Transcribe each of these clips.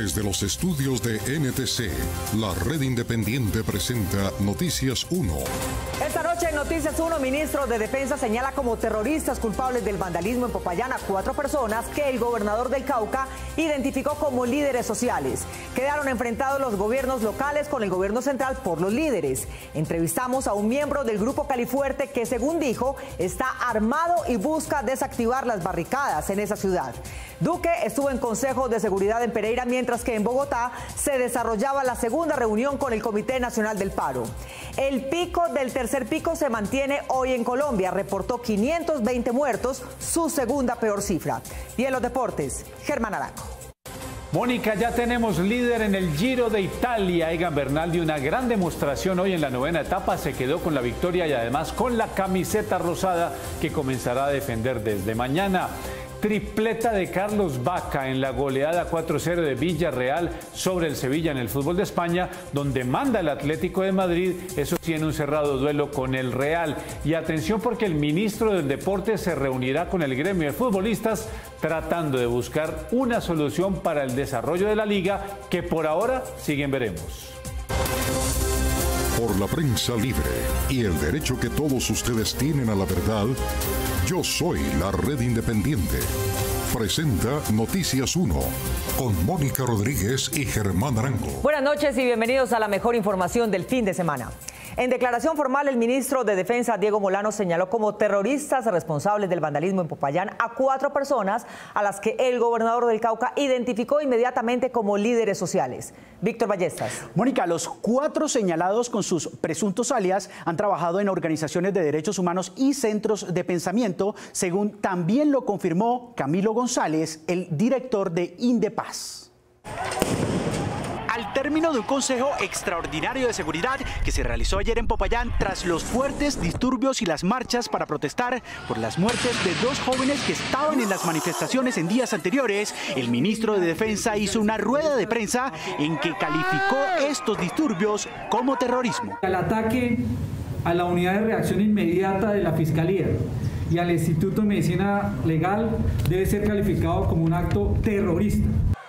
Desde los estudios de NTC, la red independiente presenta Noticias 1. Esta noche en Noticias 1, ministro de Defensa señala como terroristas culpables del vandalismo en Popayán a 4 personas que el gobernador del Cauca identificó como líderes sociales. Quedaron enfrentados los gobiernos locales con el gobierno central por los líderes. Entrevistamos a un miembro del grupo Califuerte que, según dijo, está armado y busca desactivar las barricadas en esa ciudad. Duque estuvo en Consejo de Seguridad en Pereira, mientras que en Bogotá se desarrollaba la segunda reunión con el Comité Nacional del Paro. El pico del tercer pico se mantiene hoy en Colombia, reportó 520 muertos, su segunda peor cifra. Y en los deportes, Germán Arango. Mónica, ya tenemos líder en el Giro de Italia. Egan Bernal dio una gran demostración hoy en la 9ª etapa, se quedó con la victoria y además con la camiseta rosada que comenzará a defender desde mañana. Tripleta de Carlos Vaca en la goleada 4-0 de Villarreal sobre el Sevilla en el fútbol de España, donde manda el Atlético de Madrid, eso sí, en un cerrado duelo con el Real. Y atención, porque el ministro del Deporte se reunirá con el gremio de futbolistas tratando de buscar una solución para el desarrollo de la liga, que por ahora siguen veremos. Por la prensa libre y el derecho que todos ustedes tienen a la verdad, Yo Soy la Red Independiente. Presenta Noticias 1 con Mónica Rodríguez y Germán Arango. Buenas noches y bienvenidos a la mejor información del fin de semana. En declaración formal, el ministro de Defensa, Diego Molano, señaló como terroristas responsables del vandalismo en Popayán a 4 personas a las que el gobernador del Cauca identificó inmediatamente como líderes sociales. Víctor Ballestas. Mónica, los 4 señalados con sus presuntos alias han trabajado en organizaciones de derechos humanos y centros de pensamiento, según también lo confirmó Camilo González, el director de Indepaz. Al término de un consejo extraordinario de seguridad que se realizó ayer en Popayán tras los fuertes disturbios y las marchas para protestar por las muertes de 2 jóvenes que estaban en las manifestaciones en días anteriores, el ministro de Defensa hizo una rueda de prensa en que calificó estos disturbios como terrorismo. El ataque a la unidad de reacción inmediata de la Fiscalía y al Instituto de Medicina Legal debe ser calificado como un acto terrorista.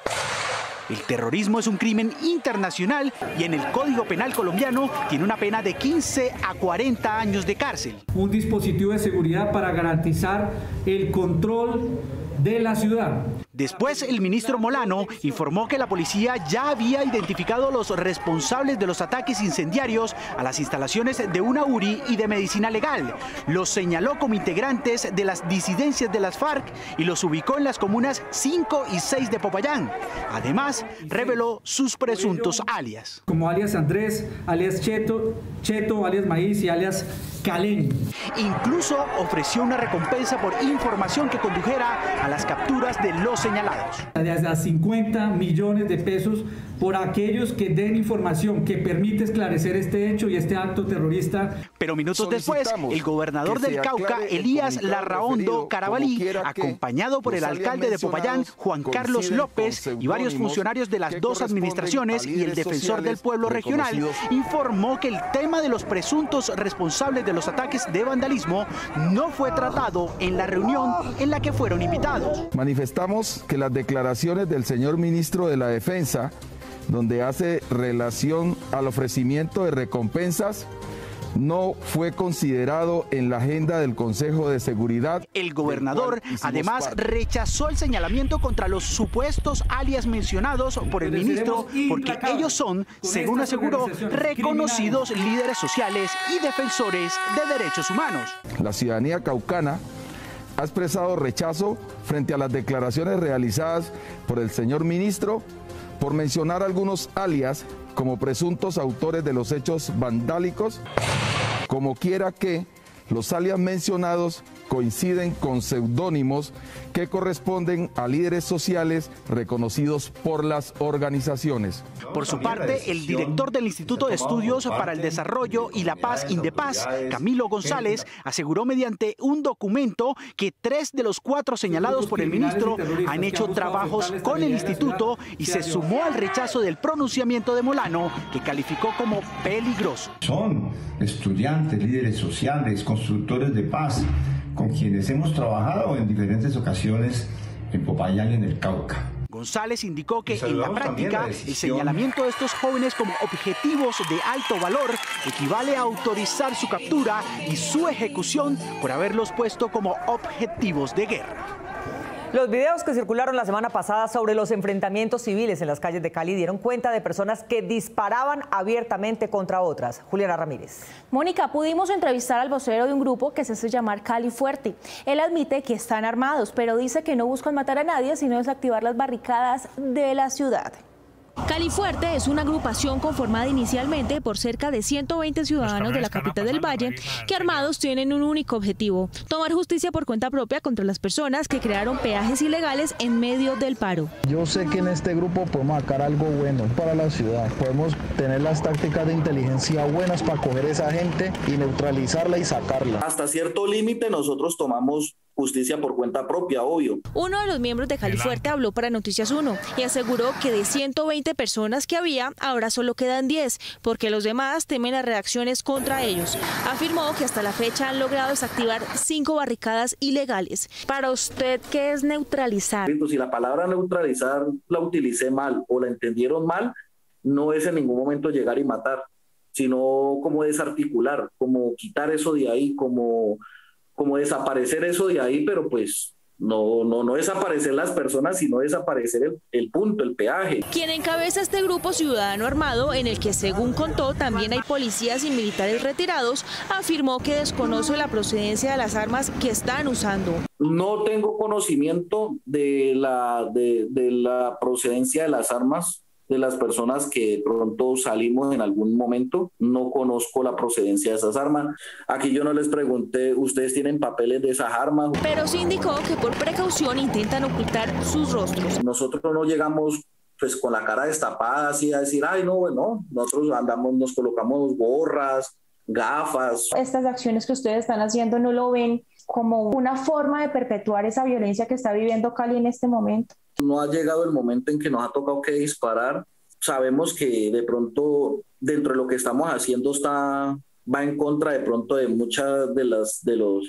El terrorismo es un crimen internacional y en el Código Penal colombiano tiene una pena de 15 a 40 años de cárcel. Un dispositivo de seguridad para garantizar el control de la ciudad. Después, el ministro Molano informó que la policía ya había identificado los responsables de los ataques incendiarios a las instalaciones de una URI y de medicina legal. Los señaló como integrantes de las disidencias de las FARC y los ubicó en las comunas 5 y 6 de Popayán. Además, reveló sus presuntos alias. Como alias Andrés, alias Cheto, alias Maíz y alias Caleño. Incluso ofreció una recompensa por información que condujera a las capturas de los señalados. De hasta 50 millones de pesos por aquellos que den información que permite esclarecer este hecho y este acto terrorista. Pero minutos después, el gobernador del Cauca, Elías Larraondo Carabalí, acompañado por el alcalde de Popayán, Juan Carlos López, y varios funcionarios de las 2 administraciones y el defensor del pueblo regional, informó que el tema de los presuntos responsables de los ataques de vandalismo no fue tratado en la reunión en la que fueron invitados. Manifestamos que las declaraciones del señor ministro de la Defensa, donde hace relación al ofrecimiento de recompensas, no fue considerado en la agenda del Consejo de Seguridad. El gobernador además rechazó el señalamiento contra los supuestos alias mencionados por el ministro porque ellos son, según aseguró, reconocidos líderes sociales y defensores de derechos humanos. La ciudadanía caucana ha expresado rechazo frente a las declaraciones realizadas por el señor ministro por mencionar algunos alias como presuntos autores de los hechos vandálicos, como quiera que los alias mencionados coinciden con seudónimos que corresponden a líderes sociales reconocidos por las organizaciones. Por su parte, el director del Instituto de Estudios para el Desarrollo y la Paz, Indepaz, Camilo González, aseguró mediante un documento que 3 de los 4 señalados por el ministro han hecho trabajos con el instituto y se sumó al rechazo del pronunciamiento de Molano, que calificó como peligroso. Son estudiantes, líderes sociales, constructores de paz, con quienes hemos trabajado en diferentes ocasiones en Popayán y en el Cauca. González indicó que en la práctica el señalamiento de estos jóvenes como objetivos de alto valor equivale a autorizar su captura y su ejecución por haberlos puesto como objetivos de guerra. Los videos que circularon la semana pasada sobre los enfrentamientos civiles en las calles de Cali dieron cuenta de personas que disparaban abiertamente contra otras. Juliana Ramírez. Mónica, pudimos entrevistar al vocero de un grupo que se hace llamar Cali Fuerte. Él admite que están armados, pero dice que no buscan matar a nadie, sino desactivar las barricadas de la ciudad. Cali Fuerte es una agrupación conformada inicialmente por cerca de 120 ciudadanos de la capital del Valle que armados tienen un único objetivo: tomar justicia por cuenta propia contra las personas que crearon peajes ilegales en medio del paro. Yo sé que en este grupo podemos sacar algo bueno para la ciudad, podemos tener las tácticas de inteligencia buenas para coger a esa gente y neutralizarla y sacarla. Hasta cierto límite nosotros tomamos justicia por cuenta propia, obvio. Uno de los miembros de Cali Fuerte habló para Noticias 1 y aseguró que de 120 personas que había, ahora solo quedan 10, porque los demás temen las reacciones contra ellos. Afirmó que hasta la fecha han logrado desactivar 5 barricadas ilegales. Para usted, ¿qué es neutralizar? Si la palabra neutralizar la utilicé mal o la entendieron mal, no es en ningún momento llegar y matar, sino como desarticular, como quitar eso de ahí, como desaparecer eso de ahí, pero pues no desaparecer las personas, sino desaparecer el punto, el peaje. Quien encabeza este grupo ciudadano armado, en el que según contó también hay policías y militares retirados, afirmó que desconoce la procedencia de las armas que están usando. No tengo conocimiento de la procedencia de las armas de las personas que de pronto salimos en algún momento. No conozco la procedencia de esas armas. Aquí yo no les pregunté, ¿ustedes tienen papeles de esas armas? Pero sí indicó que por precaución intentan ocultar sus rostros. Nosotros no llegamos pues con la cara destapada así a decir, ay no, bueno, nosotros andamos, nos colocamos gorras, gafas. Estas acciones que ustedes están haciendo, ¿no lo ven como una forma de perpetuar esa violencia que está viviendo Cali en este momento? No ha llegado el momento en que nos ha tocado que disparar. Sabemos que de pronto dentro de lo que estamos haciendo va en contra de pronto de muchas de los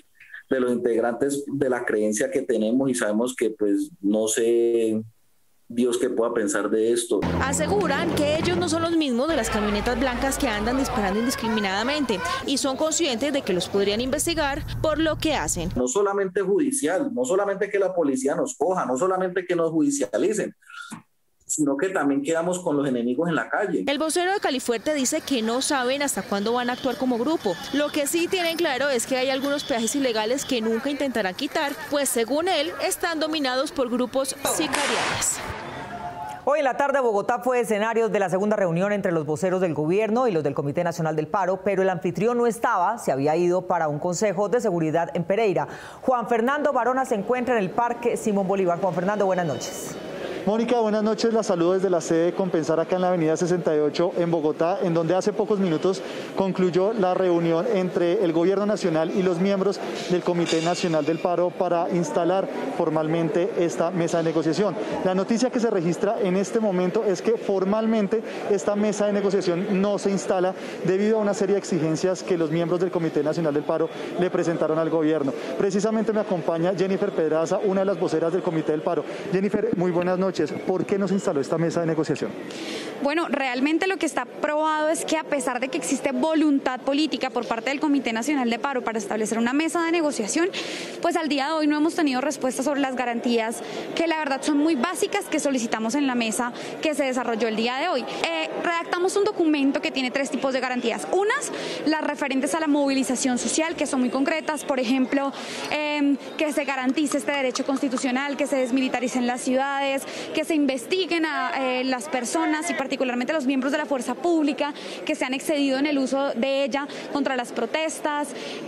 integrantes de la creencia que tenemos, y sabemos que pues no sé Dios qué pueda pensar de esto. Aseguran que ellos no son los mismos de las camionetas blancas que andan disparando indiscriminadamente y son conscientes de que los podrían investigar por lo que hacen. No solamente judicial, no solamente que la policía nos coja, no solamente que nos judicialicen, sino que también quedamos con los enemigos en la calle. El vocero de Cali Fuerte dice que no saben hasta cuándo van a actuar como grupo. Lo que sí tienen claro es que hay algunos peajes ilegales que nunca intentarán quitar, pues según él están dominados por grupos sicariales. Hoy en la tarde Bogotá fue escenario de la segunda reunión entre los voceros del gobierno y los del Comité Nacional del Paro, pero el anfitrión no estaba, se había ido para un consejo de seguridad en Pereira. Juan Fernando Barona se encuentra en el Parque Simón Bolívar. Juan Fernando, buenas noches. Mónica, buenas noches. La saludo desde la sede de Compensar acá en la avenida 68 en Bogotá, en donde hace pocos minutos concluyó la reunión entre el Gobierno Nacional y los miembros del Comité Nacional del Paro para instalar formalmente esta mesa de negociación. La noticia que se registra en este momento es que formalmente esta mesa de negociación no se instala debido a una serie de exigencias que los miembros del Comité Nacional del Paro le presentaron al Gobierno. Precisamente me acompaña Jennifer Pedraza, una de las voceras del Comité del Paro. Jennifer, muy buenas noches. ¿Por qué no se instaló esta mesa de negociación? Bueno, realmente lo que está probado es que a pesar de que existe voluntad política por parte del Comité Nacional de Paro para establecer una mesa de negociación, pues al día de hoy no hemos tenido respuestas sobre las garantías que la verdad son muy básicas que solicitamos en la mesa que se desarrolló el día de hoy. Redactamos un documento que tiene 3 tipos de garantías. Unas, las referentes a la movilización social, que son muy concretas, por ejemplo, que se garantice este derecho constitucional, que se desmilitaricen las ciudades, que se investiguen a las personas y particularmente a los miembros de la fuerza pública que se han excedido en el uso de ella contra las protestas,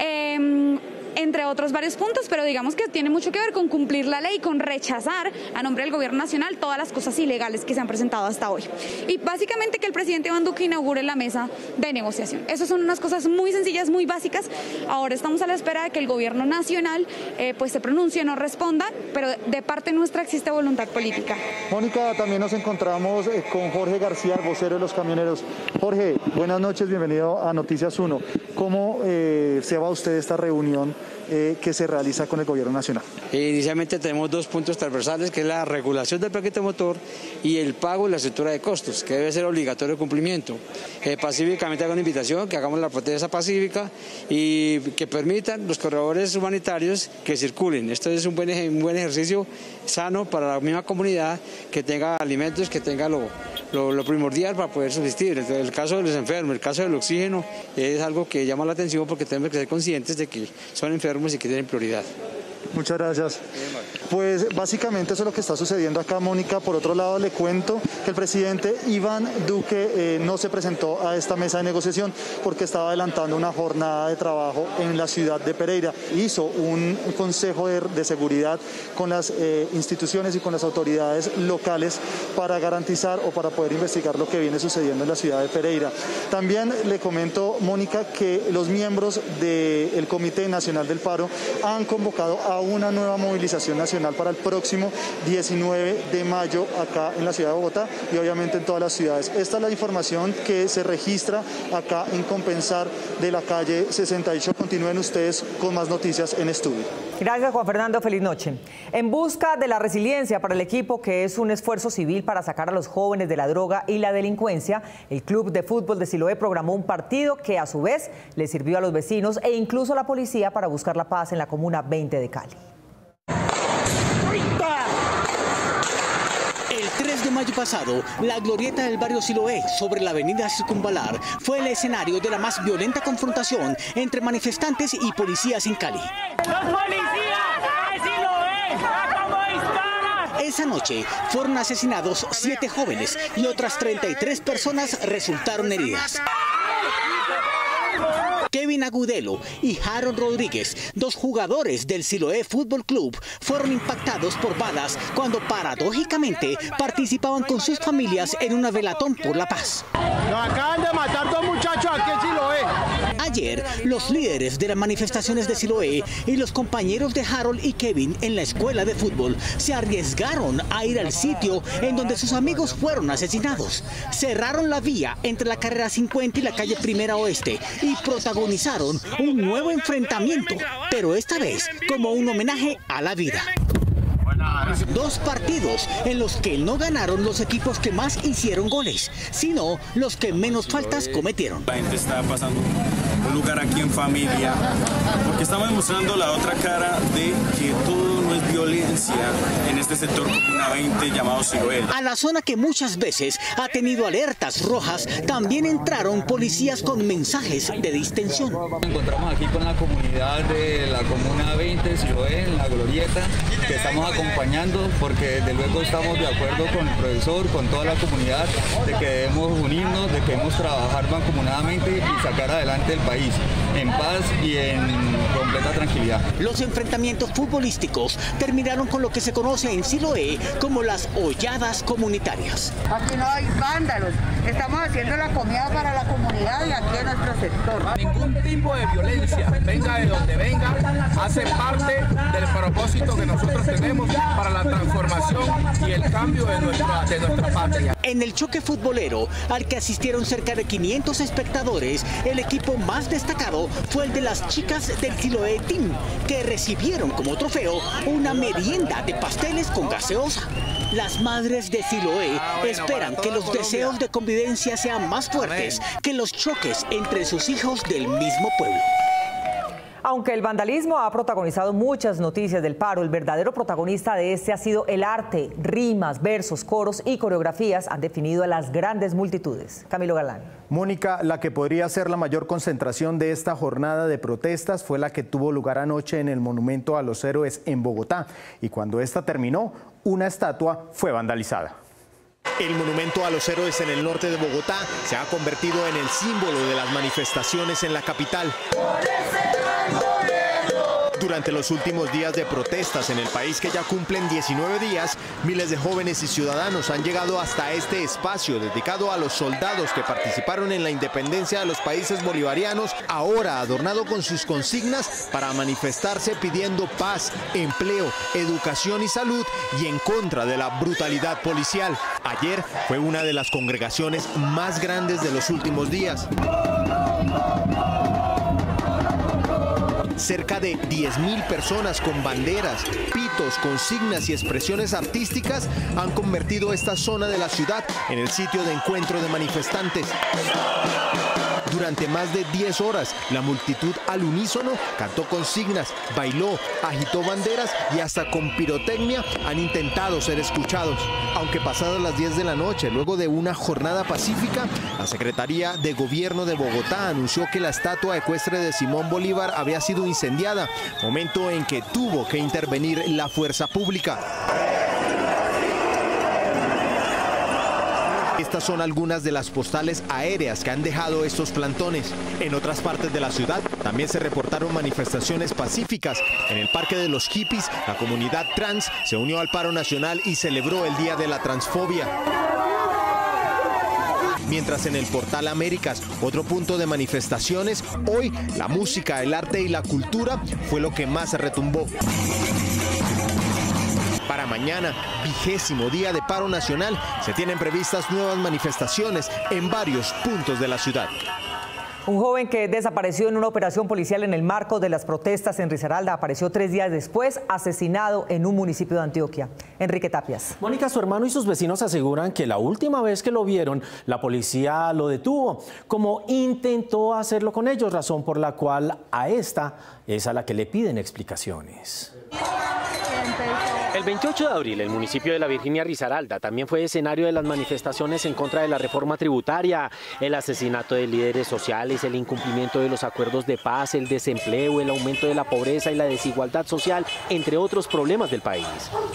entre otros varios puntos, pero digamos que tiene mucho que ver con cumplir la ley, con rechazar a nombre del Gobierno Nacional todas las cosas ilegales que se han presentado hasta hoy. Y básicamente que el presidente Iván Duque inaugure la mesa de negociación. Esas son unas cosas muy sencillas, muy básicas. Ahora estamos a la espera de que el Gobierno Nacional pues se pronuncie, nos responda, pero de parte nuestra existe voluntad política. Mónica, también nos encontramos con Jorge García, vocero de los camioneros. Jorge, buenas noches, bienvenido a Noticias 1. ¿Cómo se va usted esta reunión que se realiza con el gobierno nacional. Inicialmente tenemos 2 puntos transversales, que es la regulación del paquete motor y el pago y la estructura de costos, que debe ser obligatorio de cumplimiento. Pacíficamente hago una invitación, que hagamos la protesta pacífica y que permitan los corredores humanitarios que circulen. Esto es un buen ejercicio sano para la misma comunidad, que tenga alimentos, que tenga lo primordial para poder subsistir. El caso de los enfermos, el caso del oxígeno, es algo que llama la atención porque tenemos que ser conscientes de que son enfermos y que tienen prioridad. Muchas gracias. Pues básicamente eso es lo que está sucediendo acá, Mónica. Por otro lado, le cuento que el presidente Iván Duque no se presentó a esta mesa de negociación porque estaba adelantando una jornada de trabajo en la ciudad de Pereira. Hizo un consejo de seguridad con las instituciones y con las autoridades locales para garantizar o para poder investigar lo que viene sucediendo en la ciudad de Pereira. También le comento, Mónica, que los miembros del Comité Nacional del Paro han convocado a una nueva movilización nacional para el próximo 19 de mayo acá en la ciudad de Bogotá y obviamente en todas las ciudades. Esta es la información que se registra acá en Compensar de la calle 68. Continúen ustedes con más noticias en estudio. Gracias, Juan Fernando. Feliz noche. En busca de la resiliencia para el equipo, que es un esfuerzo civil para sacar a los jóvenes de la droga y la delincuencia, el Club de Fútbol de Siloé programó un partido que a su vez le sirvió a los vecinos e incluso a la policía para buscar la paz en la Comuna 20 de Cali. El 3 de mayo pasado, la glorieta del barrio Siloé, sobre la avenida Circunvalar, fue el escenario de la más violenta confrontación entre manifestantes y policías en Cali. ¡Los policías de Siloé! ¡Cómo disparan! Esa noche fueron asesinados 7 jóvenes y otras 33 personas resultaron heridas. Kevin Agudelo y Harold Rodríguez, 2 jugadores del Siloé Fútbol Club, fueron impactados por balas cuando paradójicamente participaban con sus familias en una velatón por la paz. Nos acaban de matar 2 muchachos aquí en Siloé. Ayer, los líderes de las manifestaciones de Siloé y los compañeros de Harold y Kevin en la escuela de fútbol se arriesgaron a ir al sitio en donde sus amigos fueron asesinados. Cerraron la vía entre la carrera 50 y la calle Primera Oeste y protagonizaron un nuevo enfrentamiento, pero esta vez como un homenaje a la vida. 2 partidos en los que no ganaron los equipos que más hicieron goles, sino los que menos faltas cometieron. La gente está pasando un lugar aquí en familia, porque estamos demostrando la otra cara de que todo no es violencia en este sector Comuna 20 llamado Siloé. A la zona que muchas veces ha tenido alertas rojas, también entraron policías con mensajes de distensión. Nos encontramos aquí con la comunidad de la Comuna 20, Siloé, en la glorieta, que estamos acompañando porque desde luego estamos de acuerdo con el profesor, con toda la comunidad, de que debemos unirnos, de que debemos trabajar mancomunadamente y sacar adelante el país en paz y en completa tranquilidad. Los enfrentamientos futbolísticos terminaron con lo que se conoce en Siloé como las holladas comunitarias. Aquí no hay vándalos, estamos haciendo la comida para la comunidad y aquí en nuestro sector. Ningún tipo de violencia, venga de donde venga, hace parte del propósito que nosotros tenemos para la transformación y el cambio de nuestra patria. En el choque futbolero, al que asistieron cerca de 500 espectadores, el equipo más destacado fue el de las chicas del Siloé Team, que recibieron como trofeo una merienda de pasteles con gaseosa. Las madres de Siloé esperan que los deseos de convivencia sean más fuertes que los choques entre sus hijos del mismo pueblo. Aunque el vandalismo ha protagonizado muchas noticias del paro, el verdadero protagonista de este ha sido el arte. Rimas, versos, coros y coreografías han definido a las grandes multitudes. Camilo Galán. Mónica, la que podría ser la mayor concentración de esta jornada de protestas fue la que tuvo lugar anoche en el Monumento a los Héroes en Bogotá. Y cuando esta terminó, una estatua fue vandalizada. El Monumento a los Héroes en el norte de Bogotá se ha convertido en el símbolo de las manifestaciones en la capital. Durante los últimos días de protestas en el país, que ya cumplen 19 días, miles de jóvenes y ciudadanos han llegado hasta este espacio dedicado a los soldados que participaron en la independencia de los países bolivarianos, ahora adornado con sus consignas para manifestarse pidiendo paz, empleo, educación y salud y en contra de la brutalidad policial. Ayer fue una de las congregaciones más grandes de los últimos días. Cerca de 10.000 personas con banderas, pitos, consignas y expresiones artísticas han convertido esta zona de la ciudad en el sitio de encuentro de manifestantes. Durante más de 10 horas, la multitud al unísono cantó consignas, bailó, agitó banderas y hasta con pirotecnia han intentado ser escuchados. Aunque pasadas las 10 de la noche, luego de una jornada pacífica, la Secretaría de Gobierno de Bogotá anunció que la estatua ecuestre de Simón Bolívar había sido incendiada, momento en que tuvo que intervenir la fuerza pública. Estas son algunas de las postales aéreas que han dejado estos plantones. En otras partes de la ciudad también se reportaron manifestaciones pacíficas. En el Parque de los Hippies, la comunidad trans se unió al paro nacional y celebró el Día de la Transfobia. Mientras en el Portal Américas, otro punto de manifestaciones, hoy la música, el arte y la cultura fue lo que más se retumbó. Para mañana, 20º día de paro nacional, se tienen previstas nuevas manifestaciones en varios puntos de la ciudad. Un joven que desapareció en una operación policial en el marco de las protestas en Risaralda apareció 3 días después, asesinado en un municipio de Antioquia. Enrique Tapias. Mónica, su hermano y sus vecinos aseguran que la última vez que lo vieron, la policía lo detuvo, como intentó hacerlo con ellos, razón por la cual a esta es a la que le piden explicaciones. El 28 de abril, el municipio de La Virginia Risaralda también fue escenario de las manifestaciones en contra de la reforma tributaria, el asesinato de líderes sociales, el incumplimiento de los acuerdos de paz, el desempleo, el aumento de la pobreza y la desigualdad social, entre otros problemas del país.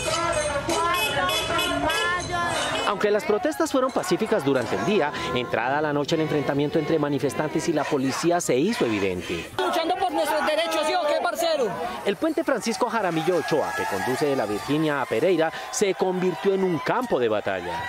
Aunque las protestas fueron pacíficas durante el día, entrada la noche el enfrentamiento entre manifestantes y la policía se hizo evidente. Luchando por nuestros derechos, ¿sí o qué, parcero? El puente Francisco Jaramillo Ochoa, que conduce de La Virginia a Pereira, se convirtió en un campo de batalla.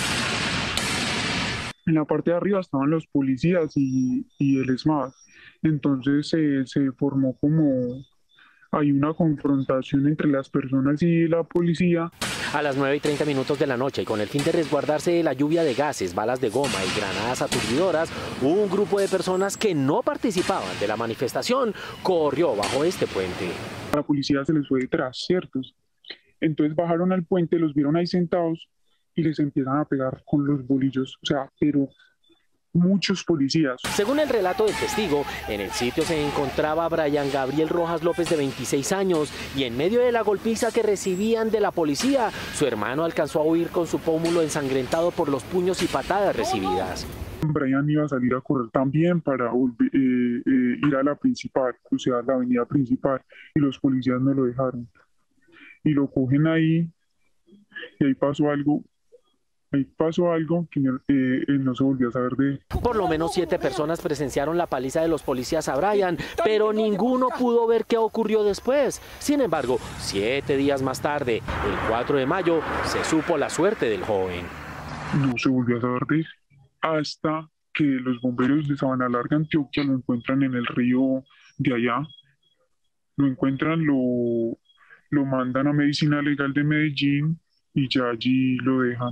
En la parte de arriba estaban los policías y el SMAT. Entonces se formó como... hay una confrontación entre las personas y la policía. A las 9:30 de la noche, y con el fin de resguardarse de la lluvia de gases, balas de goma y granadas aturdidoras, un grupo de personas que no participaban de la manifestación corrió bajo este puente. La policía se les fue detrás, ¿cierto? Entonces bajaron al puente, los vieron ahí sentados y les empiezan a pegar con los bolillos, o sea, pero... muchos policías. Según el relato del testigo, en el sitio se encontraba Brian Gabriel Rojas López, de 26 años, y en medio de la golpiza que recibían de la policía, su hermano alcanzó a huir con su pómulo ensangrentado por los puños y patadas recibidas. Brian iba a salir a correr también para ir a la principal, o sea, la avenida principal, y los policías no lo dejaron. Y lo cogen ahí, y ahí pasó algo que no se volvió a saber de él. Por lo menos 7 personas presenciaron la paliza de los policías a Brian, pero ninguno pudo ver qué ocurrió después. Sin embargo, 7 días más tarde, el 4 de mayo, se supo la suerte del joven. No se volvió a saber de él hasta que los bomberos de Sabana Larga, Antioquia, lo encuentran en el río de allá. Lo encuentran, lo mandan a Medicina Legal de Medellín y ya allí lo dejan.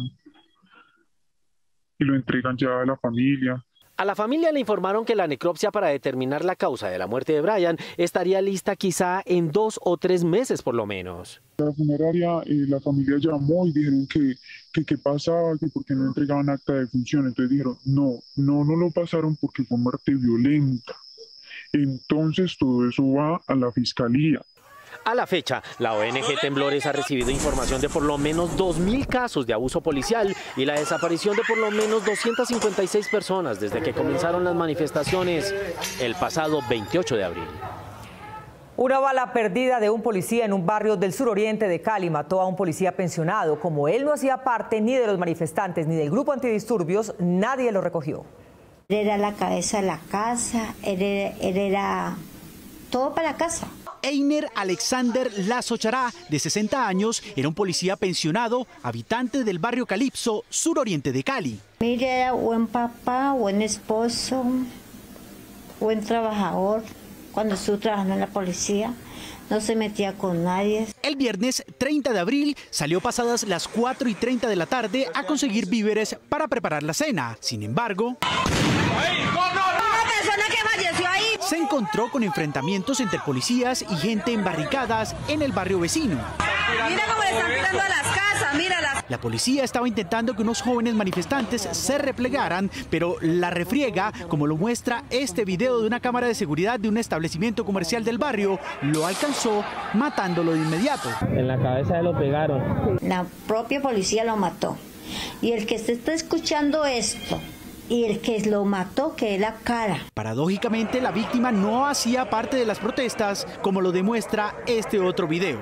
Y lo entregan ya a la familia. A la familia le informaron que la necropsia para determinar la causa de la muerte de Brian estaría lista quizá en 2 o 3 meses por lo menos. La funeraria, la familia llamó y dijeron que qué pasaba, que por qué no entregaban acta de defunción. Entonces dijeron, no lo pasaron porque fue muerte violenta. Entonces todo eso va a la fiscalía. A la fecha, la ONG Temblores ha recibido información de por lo menos 2.000 casos de abuso policial y la desaparición de por lo menos 256 personas desde que comenzaron las manifestaciones el pasado 28 de abril. Una bala perdida de un policía en un barrio del suroriente de Cali mató a un policía pensionado. Como él no hacía parte ni de los manifestantes ni del grupo antidisturbios, nadie lo recogió. Él era la cabeza de la casa, él era todo para la casa. Einer Alexander Lazo Chará, de 60 años, era un policía pensionado, habitante del barrio Calipso, suroriente de Cali. Mire, era buen papá, buen esposo, buen trabajador. Cuando estuvo trabajando en la policía, no se metía con nadie. El viernes 30 de abril salió pasadas las 4:30 de la tarde a conseguir víveres para preparar la cena. Sin embargo, una persona que falleció ahí. se encontró con enfrentamientos entre policías y gente en barricadas en el barrio vecino. Mira cómo le están tirando a las casas, míralas. La policía estaba intentando que unos jóvenes manifestantes se replegaran, pero la refriega, como lo muestra este video de una cámara de seguridad de un establecimiento comercial del barrio, lo alcanzó matándolo de inmediato. En la cabeza lo pegaron. La propia policía lo mató. Y el que se está escuchando esto y el que lo mató, que es la cara. Paradójicamente, la víctima no hacía parte de las protestas, como lo demuestra este otro video.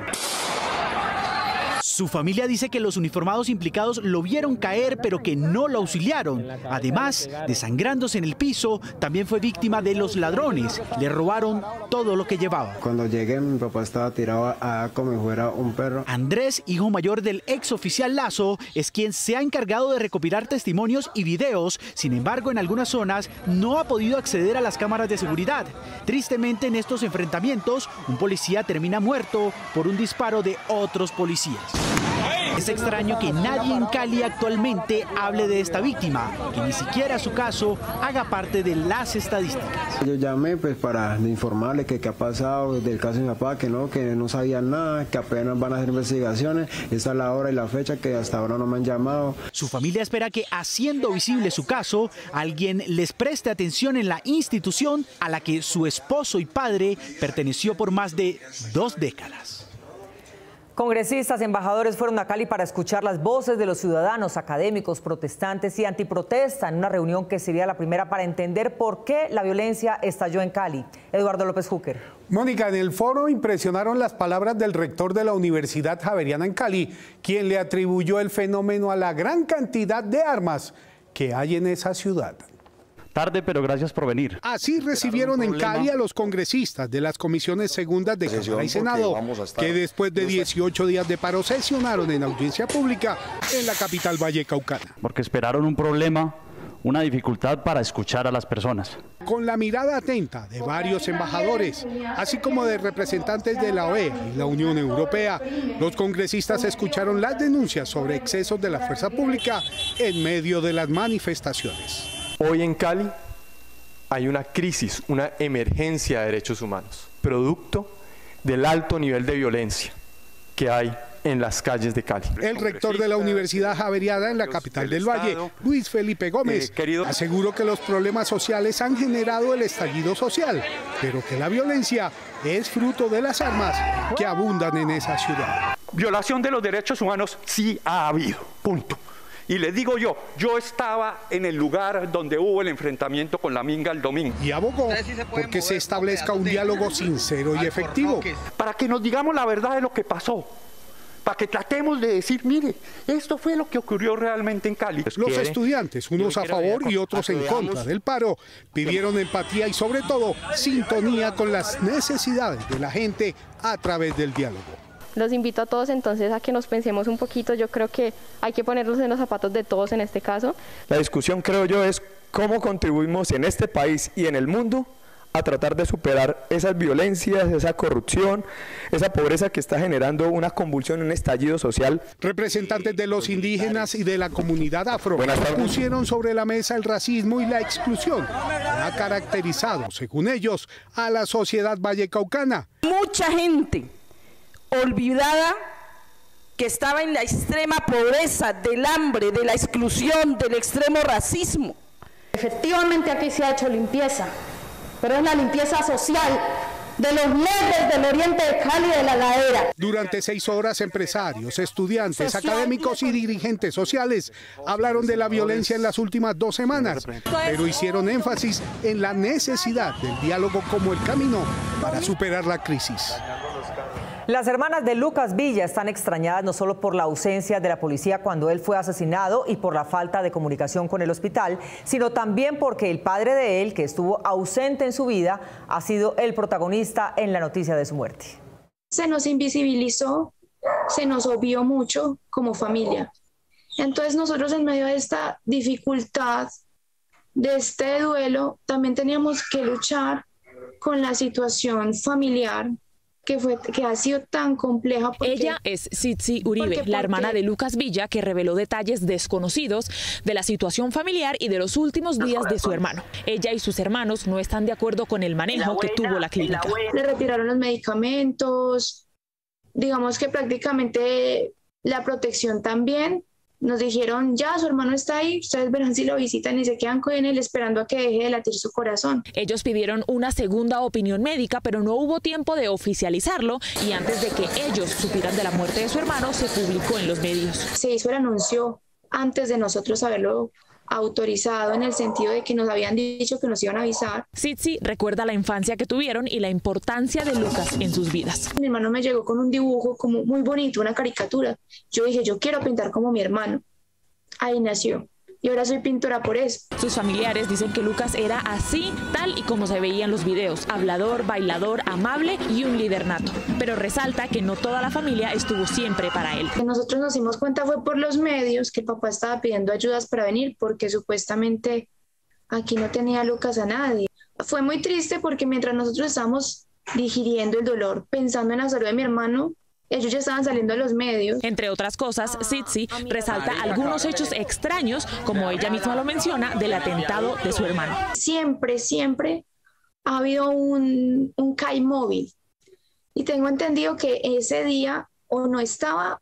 Su familia dice que los uniformados implicados lo vieron caer, pero que no lo auxiliaron. Además, desangrándose en el piso, también fue víctima de los ladrones. Le robaron todo lo que llevaba. Cuando llegué, mi papá estaba tirado como si fuera un perro. Andrés, hijo mayor del ex oficial Lazo, es quien se ha encargado de recopilar testimonios y videos. Sin embargo, en algunas zonas no ha podido acceder a las cámaras de seguridad. Tristemente, en estos enfrentamientos, un policía termina muerto por un disparo de otros policías. Es extraño que nadie en Cali actualmente hable de esta víctima, que ni siquiera su caso haga parte de las estadísticas. Yo llamé pues para informarle que qué ha pasado del caso de mi papá, que no sabían nada, que apenas van a hacer investigaciones. Esta es la hora y la fecha que hasta ahora no me han llamado. Su familia espera que, haciendo visible su caso, alguien les preste atención en la institución a la que su esposo y padre perteneció por más de 2 décadas. Congresistas y embajadores fueron a Cali para escuchar las voces de los ciudadanos, académicos, protestantes y antiprotesta en una reunión que sería la primera para entender por qué la violencia estalló en Cali. Eduardo López Júquer. Mónica, en el foro impresionaron las palabras del rector de la Universidad Javeriana en Cali, quien le atribuyó el fenómeno a la gran cantidad de armas que hay en esa ciudad. Tarde, pero gracias por venir. Así recibieron en Cali a los congresistas de las comisiones segundas de Cámara y Senado, que después de 18 días de paro sesionaron en audiencia pública en la capital vallecaucana. Porque esperaron un problema, una dificultad para escuchar a las personas. Con la mirada atenta de varios embajadores, así como de representantes de la OEA y la Unión Europea, los congresistas escucharon las denuncias sobre excesos de la fuerza pública en medio de las manifestaciones. Hoy en Cali hay una crisis, una emergencia de derechos humanos, producto del alto nivel de violencia que hay en las calles de Cali. El rector de la Universidad Javeriana en la capital del Valle, Luis Felipe Gómez, aseguró que los problemas sociales han generado el estallido social, pero que la violencia es fruto de las armas que abundan en esa ciudad. Violación de los derechos humanos sí ha habido, punto. Y les digo yo estaba en el lugar donde hubo el enfrentamiento con la Minga el domingo. Y abogó porque se establezca un diálogo sincero y efectivo. Para que nos digamos la verdad de lo que pasó. Para que tratemos de decir, mire, esto fue lo que ocurrió realmente en Cali. Los estudiantes, unos a favor y otros en contra del paro, pidieron empatía y sobre todo sintonía con las necesidades de la gente a través del diálogo. Los invito a todos entonces a que nos pensemos un poquito. Yo creo que hay que ponernos en los zapatos de todos en este caso. La discusión, creo yo, es cómo contribuimos en este país y en el mundo a tratar de superar esas violencias, esa corrupción, esa pobreza que está generando una convulsión, un estallido social. Representantes de los indígenas y de la comunidad afro pusieron sobre la mesa el racismo y la exclusión que ha caracterizado, según ellos, a la sociedad vallecaucana. Mucha gente olvidada que estaba en la extrema pobreza, del hambre, de la exclusión, del extremo racismo. Efectivamente aquí se ha hecho limpieza, pero es la limpieza social de los negros del oriente de Cali de la ladera. Durante 6 horas, empresarios, estudiantes, académicos y dirigentes sociales hablaron de la violencia en las últimas 2 semanas, pero hicieron énfasis en la necesidad del diálogo como el camino para superar la crisis. Las hermanas de Lucas Villa están extrañadas no solo por la ausencia de la policía cuando él fue asesinado y por la falta de comunicación con el hospital, sino también porque el padre de él, que estuvo ausente en su vida, ha sido el protagonista en la noticia de su muerte. Se nos invisibilizó, se nos obvió mucho como familia. Entonces nosotros, en medio de esta dificultad, de este duelo, también teníamos que luchar con la situación familiar que ha sido tan compleja. Ella es Tsitsi Uribe, la hermana de Lucas Villa, que reveló detalles desconocidos de la situación familiar y de los últimos días de su hermano. Ella y sus hermanos no están de acuerdo con el manejo que tuvo la clínica. Le retiraron los medicamentos, digamos que prácticamente la protección también. Nos dijeron, ya, su hermano está ahí, ustedes verán si lo visitan y se quedan con él esperando a que deje de latir su corazón. Ellos pidieron una segunda opinión médica, pero no hubo tiempo de oficializarlo y antes de que ellos supieran de la muerte de su hermano, se publicó en los medios. Se hizo el anuncio antes de nosotros haberlo autorizado, en el sentido de que nos habían dicho que nos iban a avisar. Tsitsi recuerda la infancia que tuvieron y la importancia de Lucas en sus vidas. Mi hermano me llegó con un dibujo como muy bonito, una caricatura. Yo dije, yo quiero pintar como mi hermano. Ahí nació. Y ahora soy pintora por eso. Sus familiares dicen que Lucas era así, tal y como se veía en los videos, hablador, bailador, amable y un líder nato. Pero resalta que no toda la familia estuvo siempre para él. Que nosotros nos dimos cuenta fue por los medios que el papá estaba pidiendo ayudas para venir porque supuestamente aquí no tenía Lucas a nadie. Fue muy triste porque mientras nosotros estábamos digiriendo el dolor, pensando en la salud de mi hermano, ellos ya estaban saliendo a los medios. Entre otras cosas, Tsitsi resalta algunos hechos extraños, como ella misma lo menciona, del atentado de su hermano. Siempre ha habido un CAI móvil. Y tengo entendido que ese día o no estaban.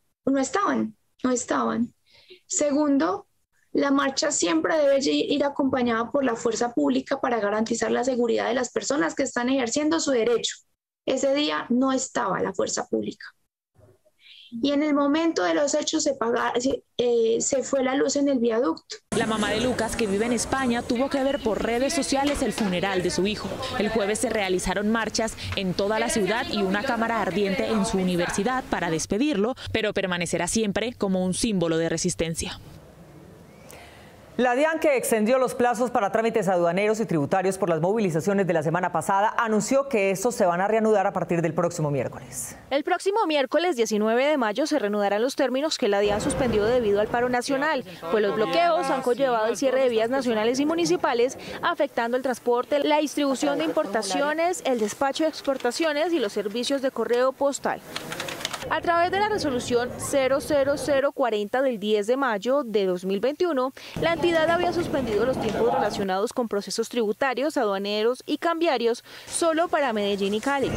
Segundo, la marcha siempre debe ir acompañada por la fuerza pública para garantizar la seguridad de las personas que están ejerciendo su derecho. Ese día no estaba la fuerza pública. Y en el momento de los hechos se fue la luz en el viaducto. La mamá de Lucas, que vive en España, tuvo que ver por redes sociales el funeral de su hijo. El jueves se realizaron marchas en toda la ciudad y una cámara ardiente en su universidad para despedirlo, pero permanecerá siempre como un símbolo de resistencia. La DIAN, que extendió los plazos para trámites aduaneros y tributarios por las movilizaciones de la semana pasada, anunció que estos se van a reanudar a partir del próximo miércoles. El próximo miércoles 19 de mayo se reanudarán los términos que la DIAN suspendió debido al paro nacional, pues los bloqueos han conllevado el cierre de vías nacionales y municipales, afectando el transporte, la distribución de importaciones, el despacho de exportaciones y los servicios de correo postal. A través de la resolución 00040 del 10 de mayo de 2021, la entidad había suspendido los tiempos relacionados con procesos tributarios, aduaneros y cambiarios solo para Medellín y Cali.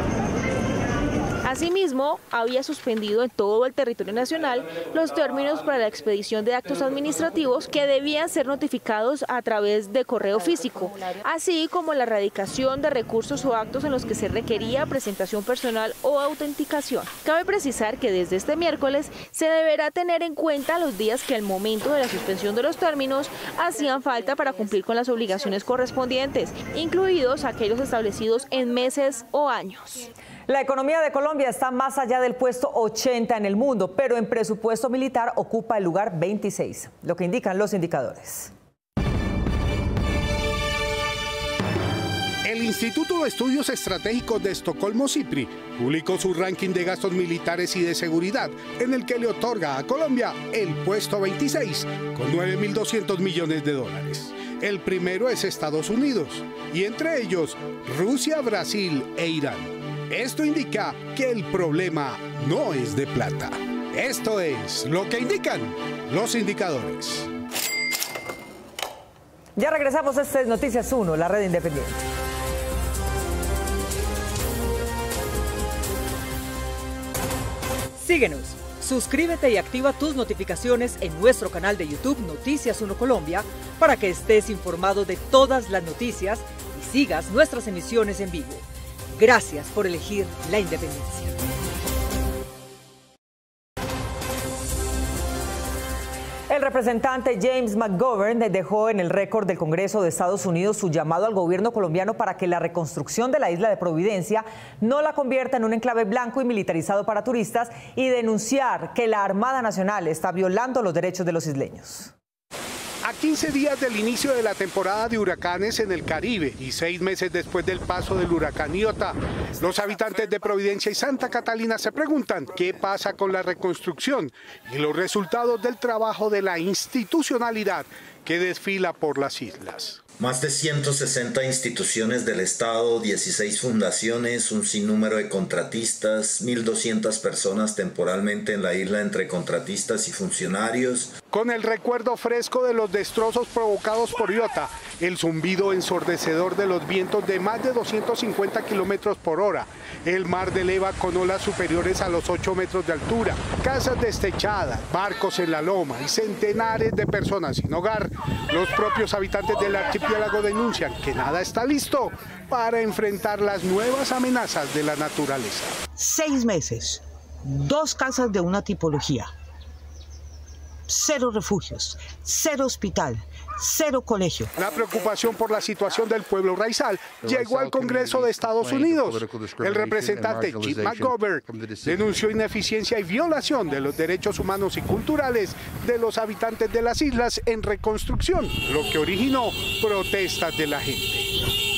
Asimismo, había suspendido en todo el territorio nacional los términos para la expedición de actos administrativos que debían ser notificados a través de correo físico, así como la erradicación de recursos o actos en los que se requería presentación personal o autenticación. Cabe precisar que desde este miércoles se deberá tener en cuenta los días que al momento de la suspensión de los términos hacían falta para cumplir con las obligaciones correspondientes, incluidos aquellos establecidos en meses o años. La economía de Colombia está más allá del puesto 80 en el mundo, pero en presupuesto militar ocupa el lugar 26, lo que indican los indicadores. El Instituto de Estudios Estratégicos de Estocolmo, SIPRI, publicó su ranking de gastos militares y de seguridad, en el que le otorga a Colombia el puesto 26, con 9.200 millones de dólares. El primero es Estados Unidos, y entre ellos Rusia, Brasil e Irán. Esto indica que el problema no es de plata. Esto es lo que indican los indicadores. Ya regresamos, este es Noticias 1, la red independiente. Síguenos, suscríbete y activa tus notificaciones en nuestro canal de YouTube Noticias 1 Colombia para que estés informado de todas las noticias y sigas nuestras emisiones en vivo. Gracias por elegir la independencia. El representante James McGovern dejó en el récord del Congreso de Estados Unidos su llamado al gobierno colombiano para que la reconstrucción de la isla de Providencia no la convierta en un enclave blanco y militarizado para turistas, y denunciar que la Armada Nacional está violando los derechos de los isleños. A 15 días del inicio de la temporada de huracanes en el Caribe y 6 meses después del paso del huracán Iota, los habitantes de Providencia y Santa Catalina se preguntan qué pasa con la reconstrucción y los resultados del trabajo de la institucionalidad que desfila por las islas. Más de 160 instituciones del Estado, 16 fundaciones, un sinnúmero de contratistas, 1.200 personas temporalmente en la isla entre contratistas y funcionarios. Con el recuerdo fresco de los destrozos provocados por Iota, el zumbido ensordecedor de los vientos de más de 250 kilómetros por hora, el mar de leva con olas superiores a los 8 metros de altura, casas destechadas, barcos en la loma y centenares de personas sin hogar, los propios habitantes del archipiélago denuncian que nada está listo para enfrentar las nuevas amenazas de la naturaleza. 6 meses, 2 casas de una tipología, 0 refugios, 0 hospital, 0 colegio. La preocupación por la situación del pueblo raizal llegó al Congreso de Estados Unidos. El representante Jim McGovern denunció ineficiencia y violación de los derechos humanos y culturales de los habitantes de las islas en reconstrucción, lo que originó protestas de la gente.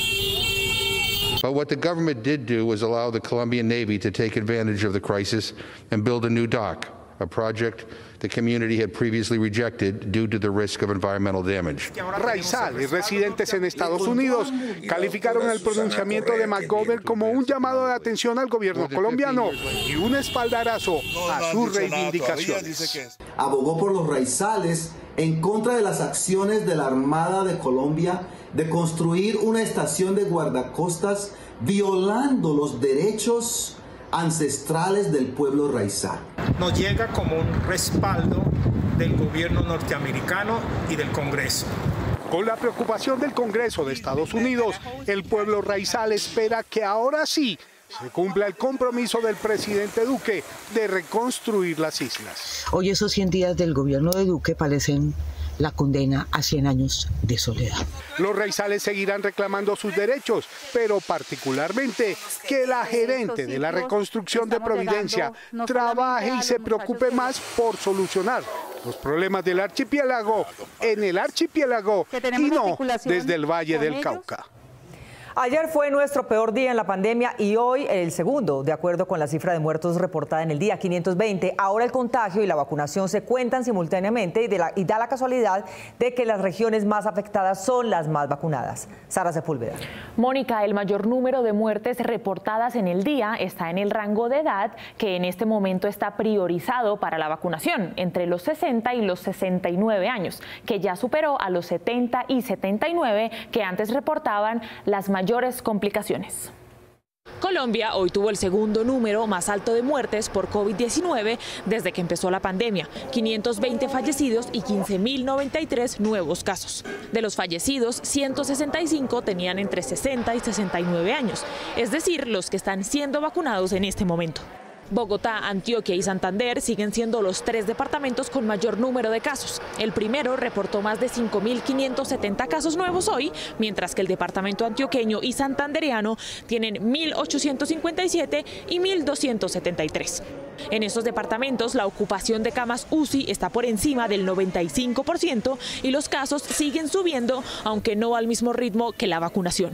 But what the government did do was allow the Colombian Navy to take advantage of the crisis and build a new dock, a project the community had previously rejected due to the risk of environmental damage. Raizales residentes en Estados Unidos calificaron el pronunciamiento de McGovern como un llamado de atención al gobierno colombiano y un espaldarazo a sus reivindicaciones. Abogó por los raizales en contra de las acciones de la Armada de Colombia de construir una estación de guardacostas violando los derechos ancestrales del pueblo raizal. Nos llega como un respaldo del gobierno norteamericano y del Congreso. Con la preocupación del Congreso de Estados Unidos, el pueblo raizal espera que ahora sí se cumpla el compromiso del presidente Duque de reconstruir las islas. Hoy esos 100 días del gobierno de Duque parecen la condena a 100 años de soledad. Los raizales seguirán reclamando sus derechos, pero particularmente que la gerente de la reconstrucción de Providencia trabaje y se preocupe más por solucionar los problemas del archipiélago en el archipiélago y no desde el Valle del Cauca. Ayer fue nuestro peor día en la pandemia y hoy el segundo, de acuerdo con la cifra de muertos reportada en el día, 520. Ahora el contagio y la vacunación se cuentan simultáneamente y da la casualidad de que las regiones más afectadas son las más vacunadas. Sara Sepúlveda. Mónica, el mayor número de muertes reportadas en el día está en el rango de edad que en este momento está priorizado para la vacunación, entre los 60 y los 69 años, que ya superó a los 70 y 79 que antes reportaban las mayores complicaciones. Colombia hoy tuvo el segundo número más alto de muertes por COVID-19 desde que empezó la pandemia, 520 fallecidos y 15.093 nuevos casos. De los fallecidos, 165 tenían entre 60 y 69 años, es decir, los que están siendo vacunados en este momento. Bogotá, Antioquia y Santander siguen siendo los 3 departamentos con mayor número de casos. El primero reportó más de 5.570 casos nuevos hoy, mientras que el departamento antioqueño y santandereano tienen 1.857 y 1.273. En esos departamentos, la ocupación de camas UCI está por encima del 95% y los casos siguen subiendo, aunque no al mismo ritmo que la vacunación.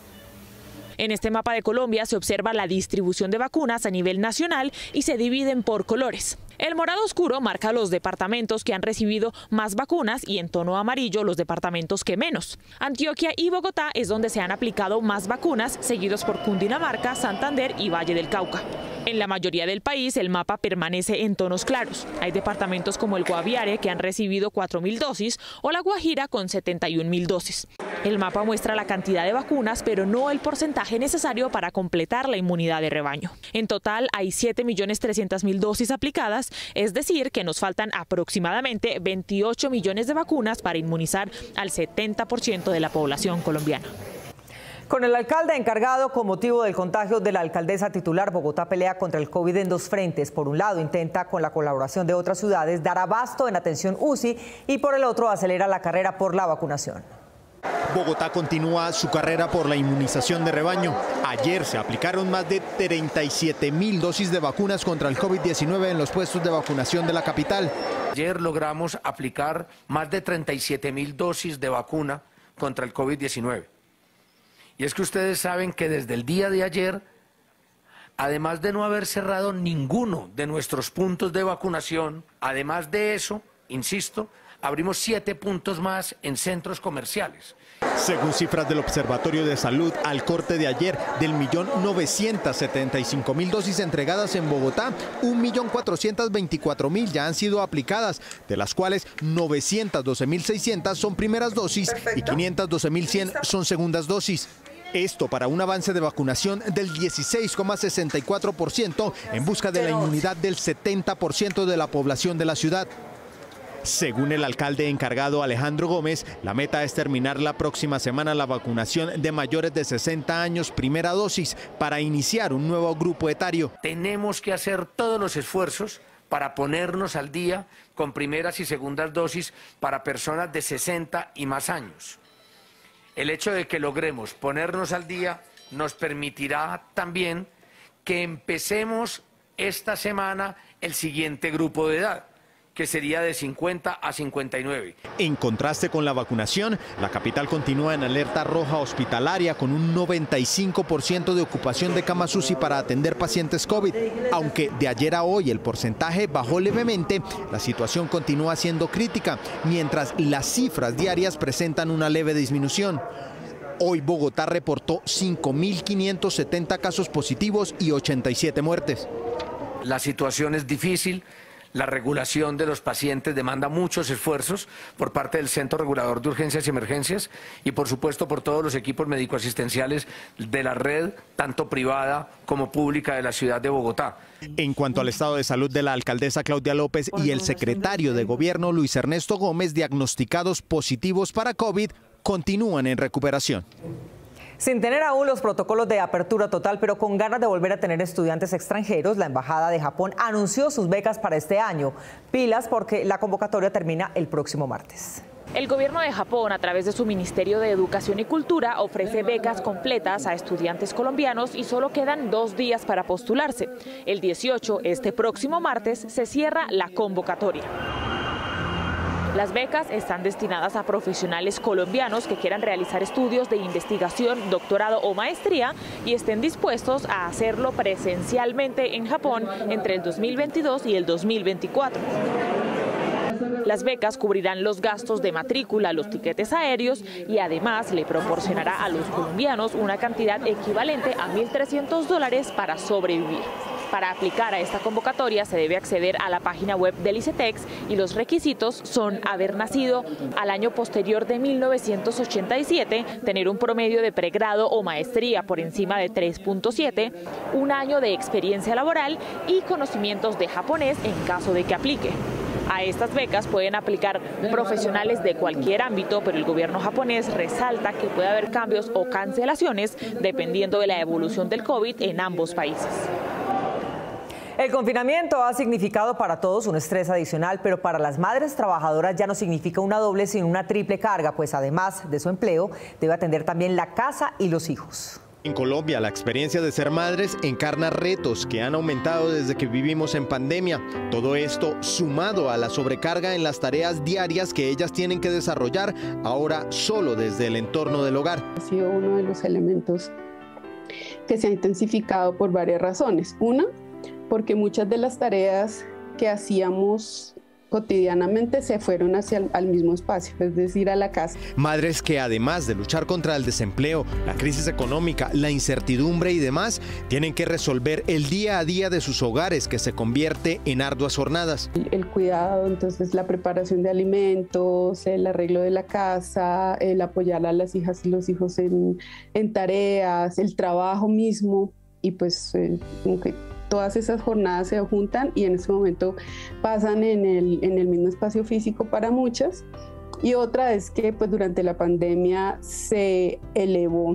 En este mapa de Colombia se observa la distribución de vacunas a nivel nacional y se dividen por colores. El morado oscuro marca los departamentos que han recibido más vacunas y en tono amarillo los departamentos que menos. Antioquia y Bogotá es donde se han aplicado más vacunas, seguidos por Cundinamarca, Santander y Valle del Cauca. En la mayoría del país el mapa permanece en tonos claros. Hay departamentos como el Guaviare que han recibido 4.000 dosis o la Guajira con 71.000 dosis. El mapa muestra la cantidad de vacunas, pero no el porcentaje necesario para completar la inmunidad de rebaño. En total hay 7.300.000 dosis aplicadas, es decir, que nos faltan aproximadamente 28 millones de vacunas para inmunizar al 70% de la población colombiana. Con el alcalde encargado con motivo del contagio de la alcaldesa titular, Bogotá pelea contra el COVID en 2 frentes. Por un lado, intenta con la colaboración de otras ciudades dar abasto en atención UCI y por el otro acelera la carrera por la vacunación. Bogotá continúa su carrera por la inmunización de rebaño. Ayer se aplicaron más de 37.000 dosis de vacunas contra el COVID-19 en los puestos de vacunación de la capital. Ayer logramos aplicar más de 37.000 dosis de vacuna contra el COVID-19. Y es que ustedes saben que desde el día de ayer, además de no haber cerrado ninguno de nuestros puntos de vacunación, además de eso, insisto, abrimos 7 puntos más en centros comerciales. Según cifras del Observatorio de Salud, al corte de ayer, del 1.975.000 dosis entregadas en Bogotá, 1.424.000 ya han sido aplicadas, de las cuales 912.600 son primeras dosis y 512.100 son segundas dosis. Esto para un avance de vacunación del 16,64% en busca de la inmunidad del 70% de la población de la ciudad. Según el alcalde encargado Alejandro Gómez, la meta es terminar la próxima semana la vacunación de mayores de 60 años primera dosis para iniciar un nuevo grupo etario. Tenemos que hacer todos los esfuerzos para ponernos al día con primeras y segundas dosis para personas de 60 y más años. El hecho de que logremos ponernos al día nos permitirá también que empecemos esta semana el siguiente grupo de edad, que sería de 50 a 59. En contraste con la vacunación, la capital continúa en alerta roja hospitalaria con un 95% de ocupación de camas UCI para atender pacientes COVID. Aunque de ayer a hoy el porcentaje bajó levemente, la situación continúa siendo crítica, mientras las cifras diarias presentan una leve disminución. Hoy Bogotá reportó 5.570 casos positivos y 87 muertes. La situación es difícil. La regulación de los pacientes demanda muchos esfuerzos por parte del Centro Regulador de Urgencias y Emergencias y por supuesto por todos los equipos médico-asistenciales de la red, tanto privada como pública de la ciudad de Bogotá. En cuanto al estado de salud de la alcaldesa Claudia López y el secretario de Gobierno Luis Ernesto Gómez, diagnosticados positivos para COVID, continúan en recuperación. Sin tener aún los protocolos de apertura total, pero con ganas de volver a tener estudiantes extranjeros, la Embajada de Japón anunció sus becas para este año. Pilas porque la convocatoria termina el próximo martes. El gobierno de Japón, a través de su Ministerio de Educación y Cultura, ofrece becas completas a estudiantes colombianos y solo quedan 2 días para postularse. El 18, este próximo martes, se cierra la convocatoria. Las becas están destinadas a profesionales colombianos que quieran realizar estudios de investigación, doctorado o maestría y estén dispuestos a hacerlo presencialmente en Japón entre el 2022 y el 2024. Las becas cubrirán los gastos de matrícula, los tiquetes aéreos y además le proporcionará a los colombianos una cantidad equivalente a $1.300 para sobrevivir. Para aplicar a esta convocatoria se debe acceder a la página web del ICETEX y los requisitos son haber nacido al año posterior de 1987, tener un promedio de pregrado o maestría por encima de 3.7, un año de experiencia laboral y conocimientos de japonés en caso de que aplique. A estas becas pueden aplicar profesionales de cualquier ámbito, pero el gobierno japonés resalta que puede haber cambios o cancelaciones dependiendo de la evolución del COVID en ambos países. El confinamiento ha significado para todos un estrés adicional, pero para las madres trabajadoras ya no significa una doble, sino una triple carga, pues además de su empleo, debe atender también la casa y los hijos. En Colombia, la experiencia de ser madres encarna retos que han aumentado desde que vivimos en pandemia. Todo esto sumado a la sobrecarga en las tareas diarias que ellas tienen que desarrollar ahora solo desde el entorno del hogar. Ha sido uno de los elementos que se ha intensificado por varias razones. Una, porque muchas de las tareas que hacíamos cotidianamente se fueron hacia al mismo espacio, es decir, a la casa. Madres que además de luchar contra el desempleo, la crisis económica, la incertidumbre y demás, tienen que resolver el día a día de sus hogares, que se convierte en arduas jornadas. El cuidado, entonces la preparación de alimentos, el arreglo de la casa, el apoyar a las hijas y los hijos en tareas, el trabajo mismo y pues como que todas esas jornadas se juntan y en ese momento pasan en el mismo espacio físico para muchas. Y otra es que pues durante la pandemia se elevó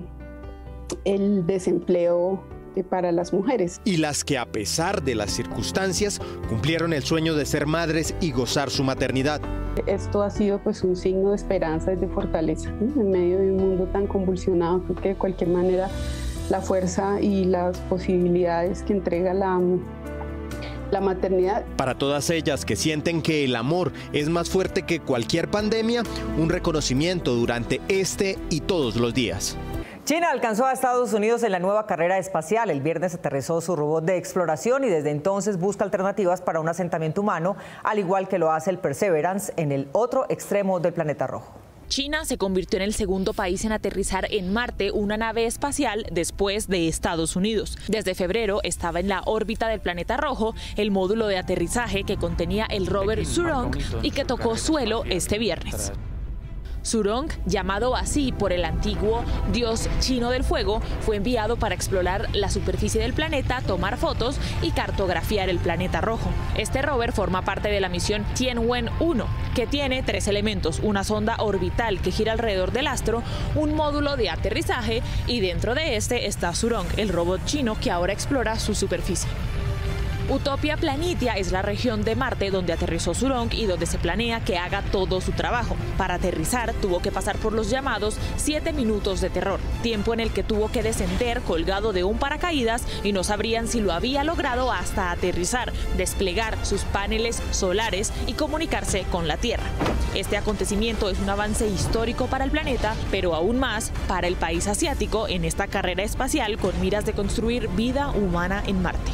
el desempleo para las mujeres. Y las que a pesar de las circunstancias cumplieron el sueño de ser madres y gozar su maternidad. Esto ha sido pues un signo de esperanza y de fortaleza, ¿no? En medio de un mundo tan convulsionado, creo que de cualquier manera la fuerza y las posibilidades que entrega la maternidad. Para todas ellas que sienten que el amor es más fuerte que cualquier pandemia, un reconocimiento durante este y todos los días. China alcanzó a Estados Unidos en la nueva carrera espacial. El viernes aterrizó su robot de exploración y desde entonces busca alternativas para un asentamiento humano, al igual que lo hace el Perseverance en el otro extremo del planeta rojo. China se convirtió en el segundo país en aterrizar en Marte una nave espacial después de Estados Unidos. Desde febrero estaba en la órbita del planeta rojo el módulo de aterrizaje que contenía el rover Zhurong y que tocó suelo este viernes. Zhurong, llamado así por el antiguo dios chino del fuego, fue enviado para explorar la superficie del planeta, tomar fotos y cartografiar el planeta rojo. Este rover forma parte de la misión Tianwen-1, que tiene 3 elementos: una sonda orbital que gira alrededor del astro, un módulo de aterrizaje y dentro de este está Zhurong, el robot chino que ahora explora su superficie. Utopia Planitia es la región de Marte donde aterrizó Zhurong y donde se planea que haga todo su trabajo. Para aterrizar tuvo que pasar por los llamados 7 minutos de terror, tiempo en el que tuvo que descender colgado de un paracaídas y no sabrían si lo había logrado hasta aterrizar, desplegar sus paneles solares y comunicarse con la Tierra. Este acontecimiento es un avance histórico para el planeta, pero aún más para el país asiático en esta carrera espacial con miras de construir vida humana en Marte.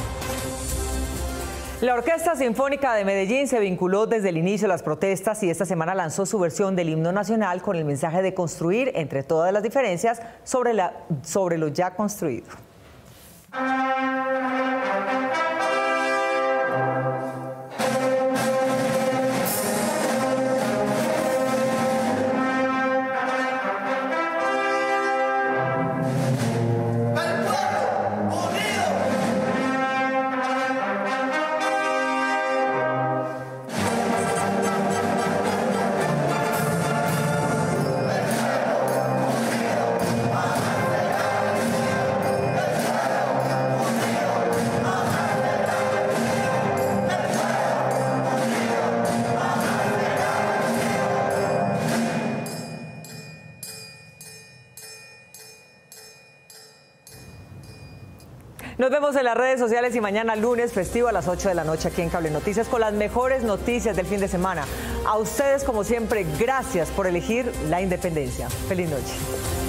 La Orquesta Sinfónica de Medellín se vinculó desde el inicio de las protestas y esta semana lanzó su versión del himno nacional con el mensaje de construir entre todas las diferencias sobre lo ya construido. Nos vemos en las redes sociales y mañana lunes festivo a las 8 de la noche aquí en Cable Noticias con las mejores noticias del fin de semana. A ustedes, como siempre, gracias por elegir la independencia. Feliz noche.